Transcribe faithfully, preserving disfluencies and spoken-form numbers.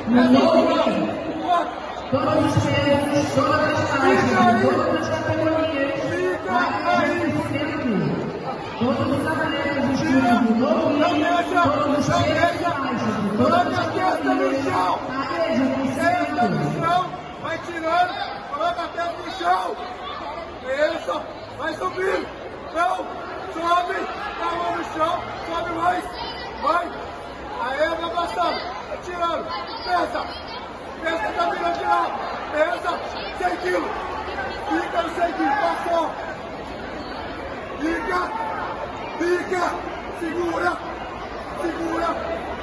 No novo, todos os pesos, todas as faixas, todas as categorias, mais de cem por cento. Todos os atletas dos clubes do novo, todos os pesos e faixas, todas as categorias, mais de cem por cento. Vai tirando, coloca a testa no chão. Isso, vai subir. Não, sobe, dá a mão no chão, sobe mais. Vai. Aê, vai passando, vai tirando. Pensa, pensa que tá virando de lado. Pensa, cem quilos. Fica no cem quilos, passou. Fica, fica, segura, segura.